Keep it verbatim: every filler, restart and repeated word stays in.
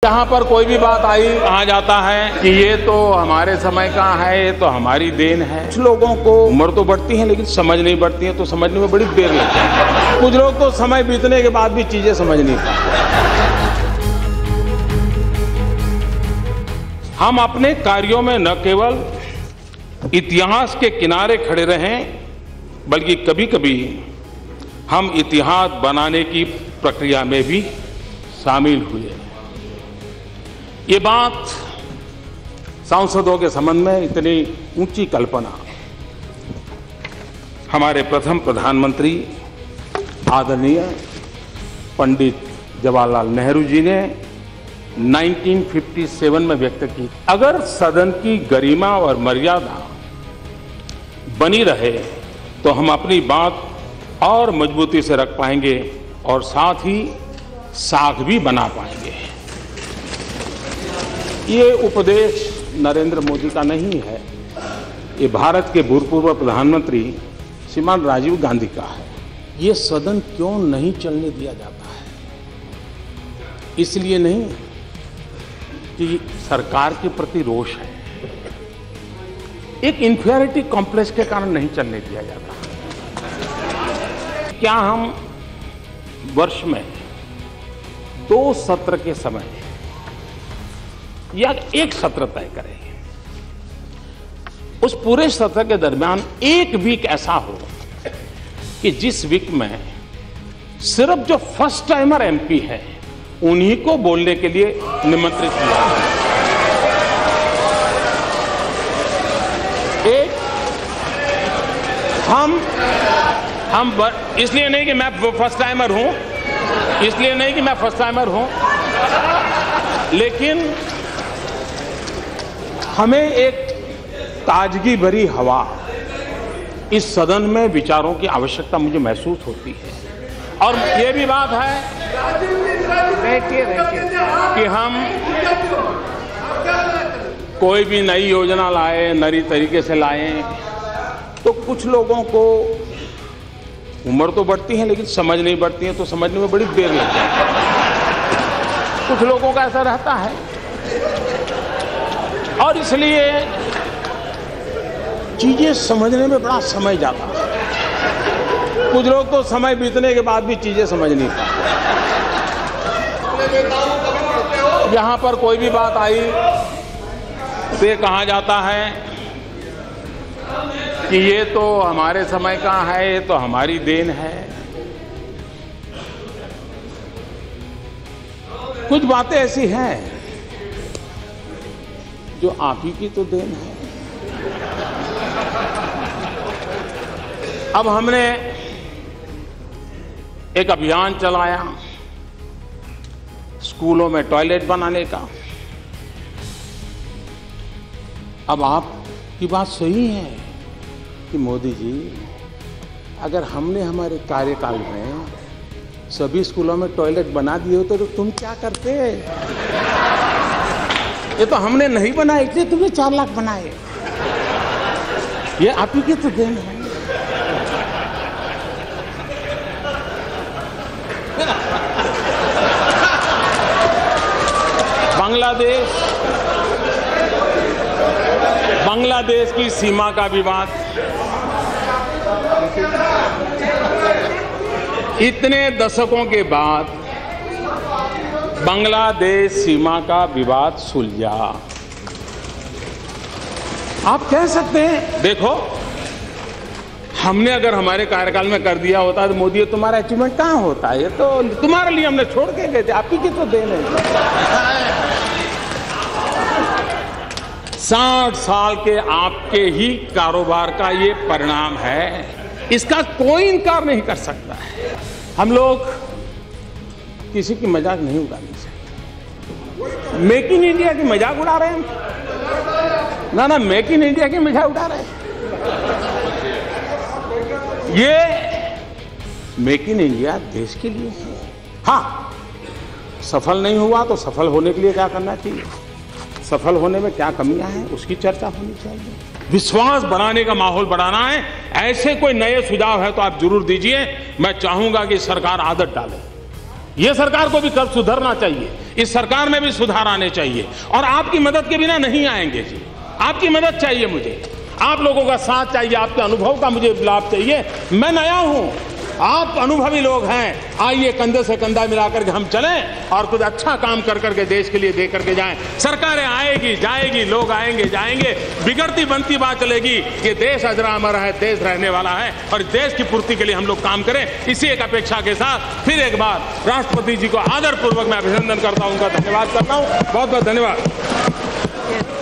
जहां पर कोई भी बात आई कहा जाता है कि ये तो हमारे समय का है, ये तो हमारी देन है। कुछ लोगों को उम्र तो बढ़ती है लेकिन समझ नहीं बढ़ती है, तो समझने में बड़ी देर लगती है। कुछ लोग तो समय बीतने के बाद भी चीजें समझ नहीं पाते। हम अपने कार्यों में न केवल इतिहास के किनारे खड़े रहें, बल्कि कभी कभी हम इतिहास बनाने की प्रक्रिया में भी शामिल हुए। ये बात सांसदों के संबंध में इतनी ऊंची कल्पना हमारे प्रथम प्रधानमंत्री आदरणीय पंडित जवाहरलाल नेहरू जी ने उन्नीस सौ सत्तावन में व्यक्त की। अगर सदन की गरिमा और मर्यादा बनी रहे तो हम अपनी बात और मजबूती से रख पाएंगे और साथ ही साख भी बना पाएंगे। ये उपदेश नरेंद्र मोदी का नहीं है, ये भारत के भूतपूर्व प्रधानमंत्री श्रीमान राजीव गांधी का है। ये सदन क्यों नहीं चलने दिया जाता है? इसलिए नहीं कि सरकार के प्रति रोष है, एक इंफीरियरिटी कॉम्प्लेक्स के कारण नहीं चलने दिया जाता। क्या हम वर्ष में दो सत्र के समय या एक सत्र तय करें, उस पूरे सत्र के दरमियान एक वीक ऐसा हो कि जिस वीक में सिर्फ जो फर्स्ट टाइमर एमपी है उन्हीं को बोलने के लिए निमंत्रित किया। एक हम हम इसलिए नहीं कि मैं फर्स्ट टाइमर हूं, इसलिए नहीं कि मैं फर्स्ट टाइमर हूं, लेकिन हमें एक ताजगी भरी हवा इस सदन में विचारों की आवश्यकता मुझे महसूस होती है। और ये भी बात है कि हम कोई भी नई योजना लाए, नई तरीके से लाएं, तो कुछ लोगों को उम्र तो बढ़ती है लेकिन समझ नहीं बढ़ती है, तो समझने में बड़ी देर लगती है। कुछ लोगों का ऐसा रहता है और इसलिए चीजें समझने में बड़ा समय जाता है। कुछ लोग तो समय बीतने के बाद भी चीजें समझ नहीं पाते। यहां पर कोई भी बात आई तो ये कहा जाता है कि ये तो हमारे समय का है, ये तो हमारी देन है। कुछ बातें ऐसी हैं जो आप ही की तो देन है। अब हमने एक अभियान चलाया स्कूलों में टॉयलेट बनाने का। अब आपकी बात सही है कि मोदी जी, अगर हमने हमारे कार्यकाल में सभी स्कूलों में टॉयलेट बना दिए होते तो तुम क्या करते? ये तो हमने नहीं बनाए, इसलिए तुमने चार लाख बनाए। ये आप ही की तो देन है। बांग्लादेश बांग्लादेश की सीमा का विवाद, इतने दशकों के बाद बांग्लादेश सीमा का विवाद सुलझा। आप कह सकते हैं देखो, हमने अगर हमारे कार्यकाल में कर दिया होता तो मोदी तुम्हारा अचीवमेंट कहां होता? ये तो तुम्हारे लिए हमने छोड़ के गए थे, आप ही की तो देन है। साठ साल के आपके ही कारोबार का ये परिणाम है, इसका कोई इनकार नहीं कर सकता है। हम लोग किसी की मजाक नहीं उड़ानी चाहिए। मेक इन इंडिया की मजाक उड़ा रहे हैं ना ना मेक इन इंडिया की मजाक उड़ा रहे हैं। ये मेक इन इंडिया देश के लिए है। हाँ, सफल नहीं हुआ तो सफल होने के लिए क्या करना चाहिए, सफल होने में क्या कमियां हैं उसकी चर्चा होनी चाहिए। विश्वास बढ़ाने का माहौल बढ़ाना है, ऐसे कोई नए सुझाव है तो आप जरूर दीजिए। मैं चाहूंगा कि सरकार आदत डाले, ये सरकार को भी कब सुधरना चाहिए। इस सरकार में भी सुधार आने चाहिए और आपकी मदद के बिना नहीं आएंगे जी। आपकी मदद चाहिए मुझे, आप लोगों का साथ चाहिए, आपके अनुभव का मुझे लाभ चाहिए। मैं नया हूं, आप अनुभवी लोग हैं, आइए कंधे से कंधा मिलाकर के हम चलें और कुछ अच्छा काम कर करके देश के लिए दे करके जाएं। सरकारें आएगी जाएगी, लोग आएंगे जाएंगे, बिगड़ती बनती बात चलेगी। ये देश अजरा अमर है, देश रहने वाला है और देश की पूर्ति के लिए हम लोग काम करें। इसी एक अपेक्षा के साथ फिर एक बार राष्ट्रपति जी को आदरपूर्वक मैं अभिनंदन करता हूं, उनका धन्यवाद करता हूं। बहुत बहुत धन्यवाद।